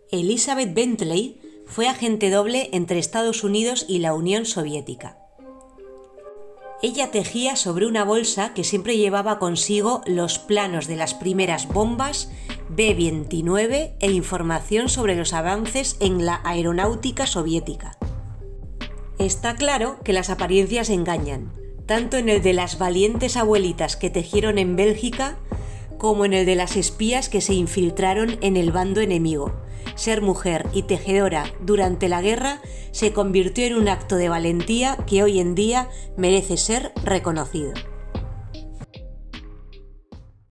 Elizabeth Bentley fue agente doble entre Estados Unidos y la Unión Soviética. Ella tejía sobre una bolsa que siempre llevaba consigo los planos de las primeras bombas B-29 e información sobre los avances en la aeronáutica soviética. Está claro que las apariencias engañan, tanto en el de las valientes abuelitas que tejieron en Bélgica, como en el de las espías que se infiltraron en el bando enemigo. Ser mujer y tejedora durante la guerra se convirtió en un acto de valentía que hoy en día merece ser reconocido.